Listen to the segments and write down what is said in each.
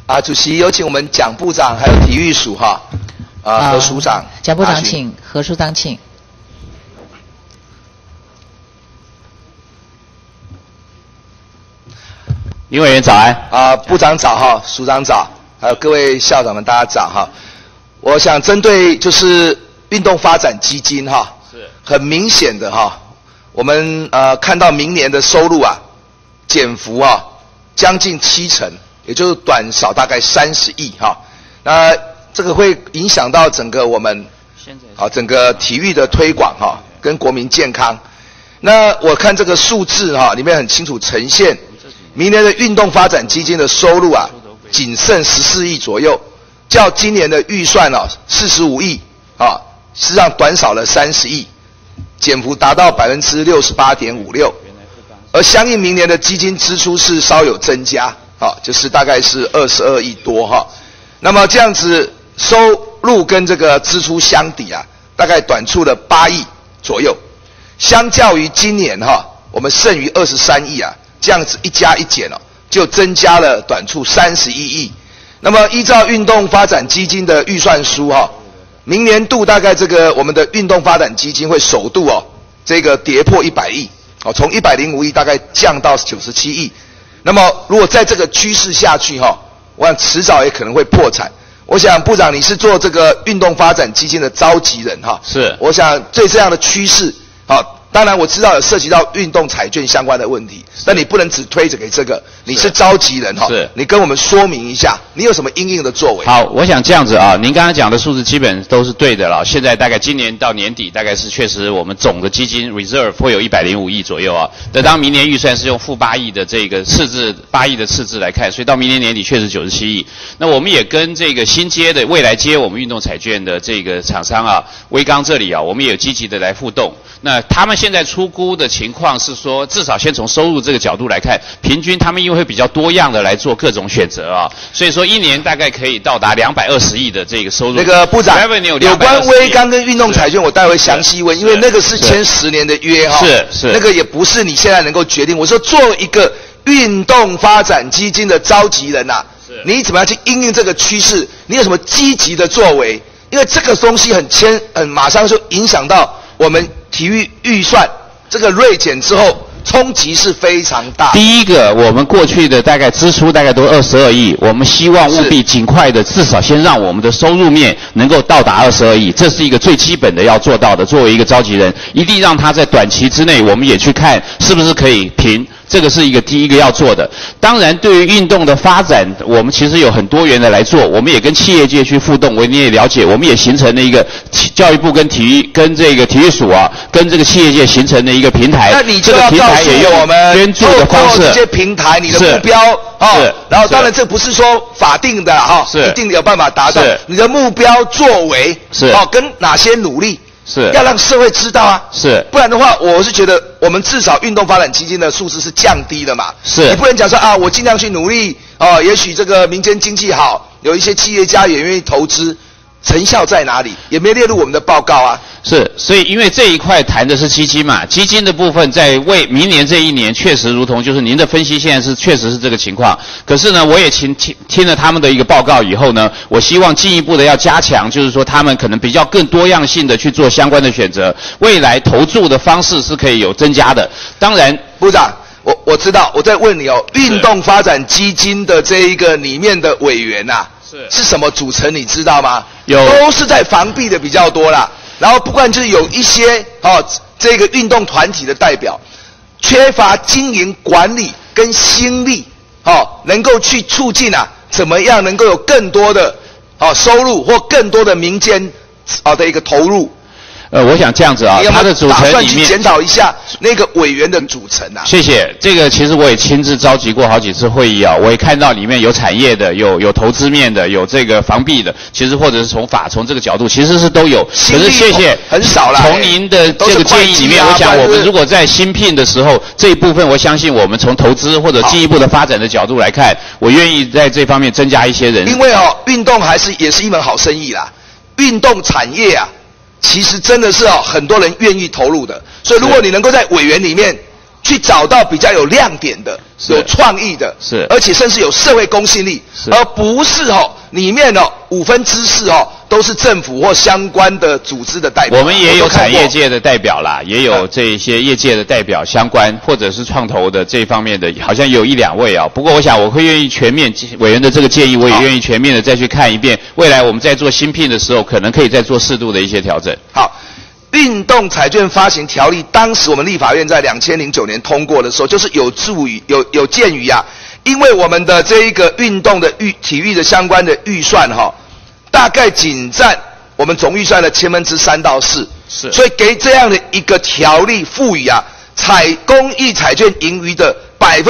主席有请我们蒋部长还有体育署何署长。 蒋部长请，何署长请。 林委员早安。 部长早署长早，还有各位校长们大家早我想针对就是运动发展基金是很明显的我们看到明年的收入减幅将近70%，也就是短少大概30亿那这个会影响到整个我们整个体育的推广跟国民健康。那我看这个数字里面很清楚呈现，明年的运动发展基金的收入仅剩14亿左右，较今年的预算45亿事实上短少了30亿，减幅达到68.56%，而相应明年的基金支出是稍有增加就是大概是22亿多那么这样子收入跟这个支出相抵大概短出了8亿左右，相较于今年我们剩余23亿这样子一加一减就增加了短出31亿。那么依照运动发展基金的预算书明年度大概这个我们的运动发展基金会首度这个跌破100亿从105亿大概降到97亿。那么如果在这个趋势下去我想迟早也可能会破产。我想部长你是做这个运动发展基金的召集人是。 我想对这样的趋势当然我知道有涉及到运动彩券相关的问题，但你不能只推着给这个，你是召集人是。 你跟我们说明一下，你有什么因应的作为？ 好，我想这样子您刚才讲的数字基本都是对的了。现在大概今年到年底，大概是确实我们总的基金 reserve 会有105亿左右但当明年预算是用-8亿的这个8亿的赤字来看，所以到明年年底确实97亿。那我们也跟这个新接的未来接我们运动彩券的这个厂商威刚这里我们也有积极的来互动。那他们现在初估的情况是说，至少先从收入这个角度来看，平均他们因为会比较多样的来做各种选择所以说一年大概可以到达220亿的这个收入。 那个部长，有关威刚跟运动彩券，我待会详细问，因为那个是签10年的约是， 那个也不是你现在能够决定。我说作为一个运动发展基金的召集人你怎么样去因应这个趋势？你有什么积极的作为？因为这个东西马上就影响到我们体育预算这个锐减之后，冲击是非常大。 第一个，我们过去的大概支出大概都22亿，我们希望务必尽快的，至少先让我们的收入面能够到达22亿，这是一个最基本的要做到的。作为一个召集人，一定让他在短期之内，我们也去看是不是可以平。这个是第一个要做的。当然，对于运动的发展，我们其实有很多元的来做，我们也跟企业界去互动。你也了解，我们也形成了一个教育部跟这个体育署跟这个企业界形成的一个平台。 那你就要告诉我们， 捐助的方式， 这些平台你的目标然后当然这不是说法定的一定有办法达到。你的目标作为跟哪些努力？ 是要让社会知道是， 不然的话，我是觉得我们至少运动发展基金的数字是降低的嘛。 是，你不能讲说我尽量去努力也许这个民间经济好，有一些企业家也愿意投资，成效在哪里？也没列入我们的报告是，所以因为这一块谈的是基金嘛，基金的部分在为明年这一年确实如同就是您的分析，现在确实是这个情况。可是呢，我也听了他们的一个报告以后呢，我希望进一步的要加强，就是说他们可能比较更多样性的去做相关的选择，未来投注的方式是可以有增加的。当然， 部长，我知道，我在问你运动发展基金的这一个里面的委员是什么组成，你知道吗？都是在防弊的比较多啦。然后不管就是有一些这个运动团体的代表缺乏经营管理跟心力能够去促进怎么样能够有更多的收入或更多的民间的一个投入。 我想这样子它的组成里面， 打算去检讨一下那个委员的组成谢谢。这个其实我也亲自召集过好几次会议我也看到里面有产业的，有投资面的，有这个防弊的，其实或者是从这个角度，其实是都有。可是谢谢， 很少啦。 从您的这个建议里面，我想我们如果在新聘的时候，这一部分我相信我们从投资或者进一步的发展的角度来看，我愿意在这方面增加一些人。 因为运动也是一门好生意啦，运动产业其实真的是很多人愿意投入的，所以如果你能够在委员里面去找到比较有亮点的、有创意的，而且甚至有社会公信力，而不是里面4%都是政府或相关的组织的代表。 我们也有产业界的代表啦，也有这些业界的代表相关，或者是创投的这一方面的，好像有1、2位啊。不过我想我会愿意全面委员的这个建议，我也愿意全面的再去看一遍。未来我们在做新聘的时候，可能可以再做适度的一些调整。 好。运动彩券发行条例，当时我们立法院在2009年通过的时候，就是有鉴于因为我们的这一个运动的体育的相关的预算大概仅占我们总预算的3%到4%，所以给这样的一个条例赋予公益彩券盈余的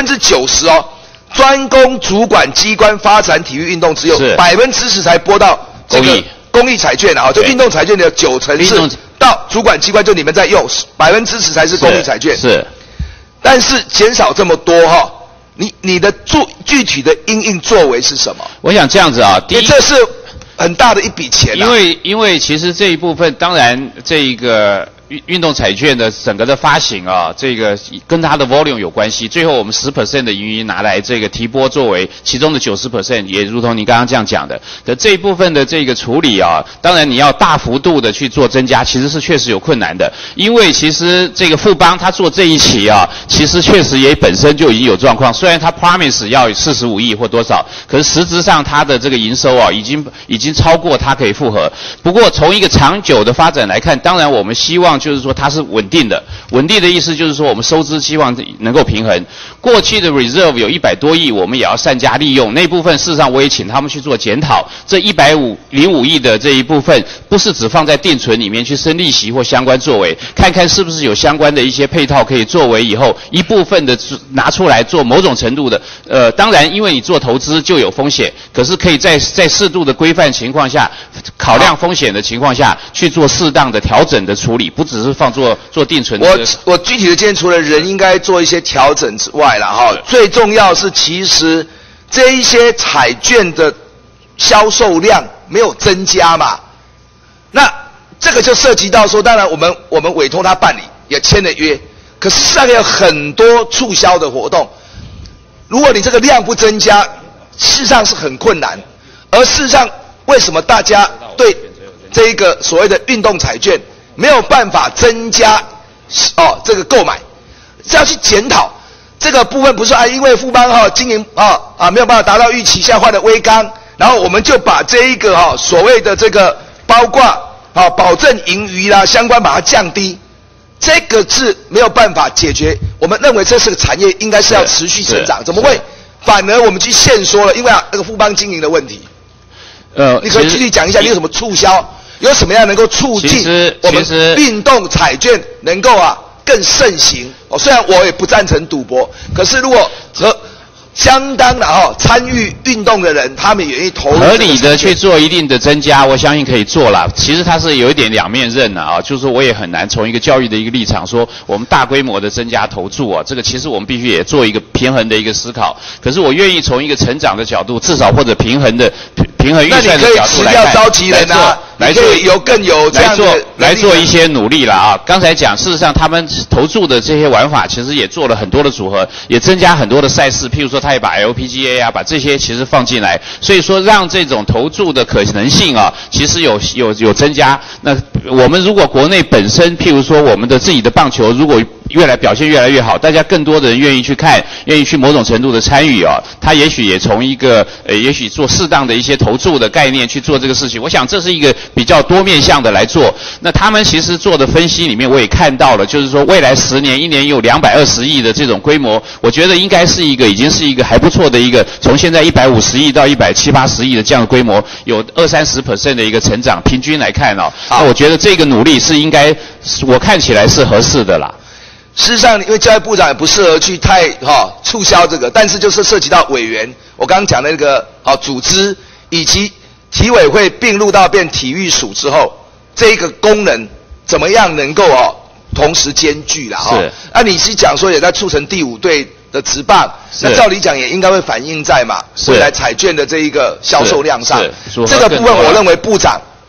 90%专供主管机关发展体育运动，只有10%才拨到这个公益彩券就运动彩券的90%是到主管机关，就你们在用，10%才是公益彩券。 是， 但是减少这么多你的具体的因应作为是什么？ 我想这样子第一， 这是很大的一笔钱因为其实这一部分，当然这一个运动彩券的整个的发行这个跟它的 volume 有关系。最后我们10% 的盈余拿来这个提拨作为其中的90%，也如同你刚刚这样讲的这一部分的这个处理当然你要大幅度的去做增加，其实是确实有困难的。因为其实这个富邦他做这一期其实确实也本身就已经有状况。虽然他 promise 要45亿或多少，可是实质上他的这个营收已经超过他可以负荷。不过从一个长久的发展来看，当然我们希望就是说它是稳定的。稳定的意思就是说我们收支希望能够平衡。过去的 reserve 有100多亿，我们也要善加利用。那部分事实上我也请他们去做检讨。这105亿的这一部分，不是只放在定存里面去生利息或相关作为，看看是不是有相关的一些配套可以作为以后一部分的拿出来做某种程度的当然因为你做投资就有风险，可是可以在适度的规范情况下，考量风险的情况下去做适当的调整的处理，不只是放做定存。 我具体的建议，除了人应该做一些调整之外啦最重要是其实这一些彩券的销售量没有增加嘛，那这个就涉及到说，当然我们委托他办理，也签了约，可是事实上有很多促销的活动，如果你这个量不增加，事实上是很困难。而事实上，为什么大家对这一个所谓的运动彩券没有办法增加这个购买，是要去检讨这个部分。不是因为富邦经营没有办法达到预期，现在换了威刚，然后我们就把这一个所谓的这个包括保证盈余啦相关把它降低，这个是没有办法解决。我们认为这是个产业应该是要持续成长，怎么会反而我们去限缩了？因为那个富邦经营的问题。你可以具体讲一下，你有什么促销？有什么样能够促进我们运动彩券能够更盛行？虽然我也不赞成赌博，可是如果相当的参与运动的人，他们也愿意投入合理的去做一定的增加，我相信可以做啦。其实它是有一点两面刃的就是说我也很难从一个教育的一个立场说，我们大规模的增加投注这个其实我们必须也做一个平衡的一个思考。可是我愿意从一个成长的角度，至少或者平衡预算的角度来看， 那你可以辞掉召集人来做更有这样的来做一些努力啦刚才讲，事实上他们投注的这些玩法，其实也做了很多的组合，也增加很多的赛事，譬如说他也把 LPGA 把这些其实放进来，所以说让这种投注的可能性其实有增加。那我们如果国内本身譬如说我们的自己的棒球如果表现越来越好，大家更多的人愿意去看，愿意去某种程度的参与他也许也从一个也许做适当的一些投注的概念去做这个事情。我想这是一个比较多面向的来做。那他们其实做的分析里面我也看到了，就是说未来10年一年有220亿的这种规模，我觉得应该是已经是一个还不错的一个，从现在150亿到170-180亿的这样的规模，有20-30% 的一个成长，平均来看那我觉得这个努力是应该，我看起来是合适的啦。 事实上，因为教育部长也不适合去太促销这个，但是就是涉及到委员，我刚刚讲的那个组织以及体委会并入到变体育署之后，这一个功能怎么样能够同时兼具啦是你是讲说也在促成第5队的职棒，那照理讲也应该会反映在未来彩券的这一个销售量上。这个部分我认为部长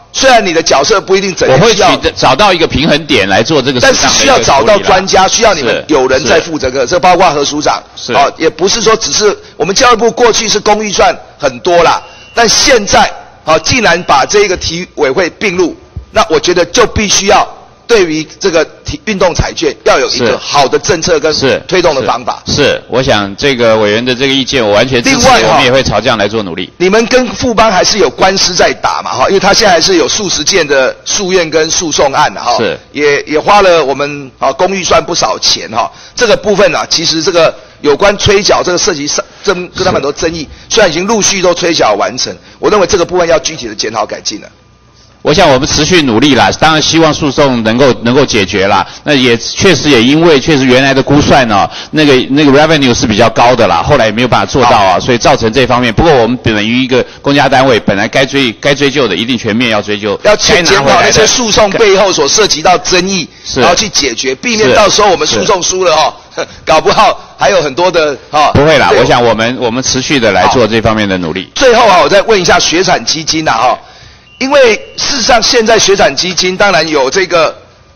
虽然你的角色不一定整天需要， 我会找到一个平衡点来做这个， 但是需要找到专家，需要你们有人在负责这包括何署长，也不是说只是我们教育部过去是公预算很多啦，但现在既然把这个体委会并入，那我觉得就必须要对于这个运动彩券要有一个好的政策跟推动的方法。 是，我想这个委员的这个意见我完全支持，我们也会朝这样来做努力。 你们跟富邦还是有官司在打嘛因为他现在还是有数十件的诉愿跟诉讼案是， 也花了我们公预算不少钱这个部分其实这个有关催缴这个涉及跟他们很多争议，虽然已经陆续都催缴完成，我认为这个部分要具体的检讨改进了。 我想我们持续努力啦，当然希望诉讼能够解决啦。那也确实因为原来的估算那个 revenue 是比较高的啦，后来也没有办法做到所以造成这方面。不过我们等于一个公家单位，本来该追究的一定全面要追究， 要检讨那些诉讼背后所涉及到争议，然后去解决，避免到时候我们诉讼输了搞不好还有很多的不会啦，我想我们持续的来做这方面的努力。 最后我再问一下学产基金因为事实上现在学产基金当然有这个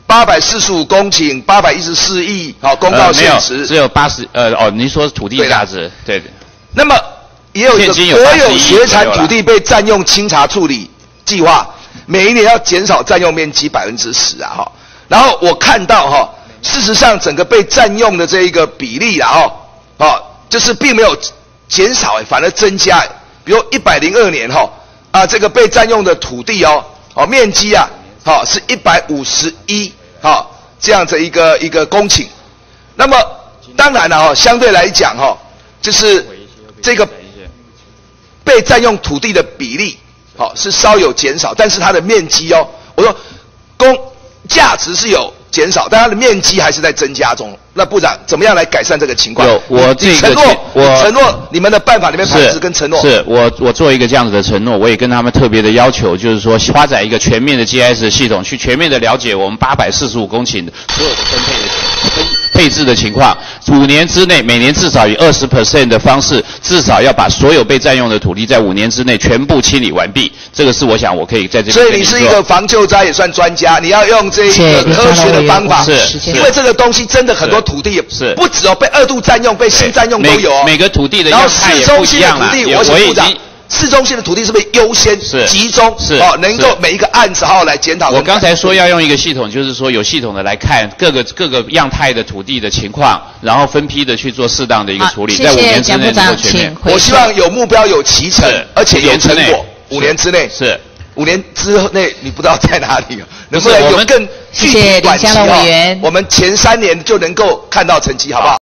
845公顷814亿公告现值， 只有您说土地价值对。 那么也有一个国有学产土地被占用清查处理计划，每一年要减少占用面积10%然后我看到事实上整个被占用的这一个比例就是并没有减少反而增加，比如102年这个被占用的土地面积是151这样子一个公顷。那么当然了相对来讲就是这个被占用土地的比例是稍有减少，但是它的面积我说价值是有减少，但它的面积还是在增加中。那部长怎么样来改善这个情况？你承诺你们的办法里面排斥跟承诺。 是我做一个这样子的承诺，我也跟他们特别的要求，就是说发展一个全面的 GIS 系统，去全面的了解我们845公顷的所有的配置的情况。5年之内，每年至少以20% 的方式，至少要把所有被占用的土地在5年之内全部清理完毕。这个是我想我可以在这里。 所以你是一个防救灾也算专家，你要用这个科学的方法，因为这个东西真的很多土地是不只被2度占用，被新占用都有每个土地的样态也不一样啦。 我请部长，市中心的土地是不是优先集中能够每一个案子好好来检讨？ 我刚才说要用一个系统，就是说有系统的来看各个样态的土地的情况，然后分批的去做适当的一个处理，在5年之内能够全面。 我希望有目标、有期程，而且有成果。5年之内是 5年之内你不知道在哪里能不能有更具体短期我们前3年就能够看到成绩，好不好？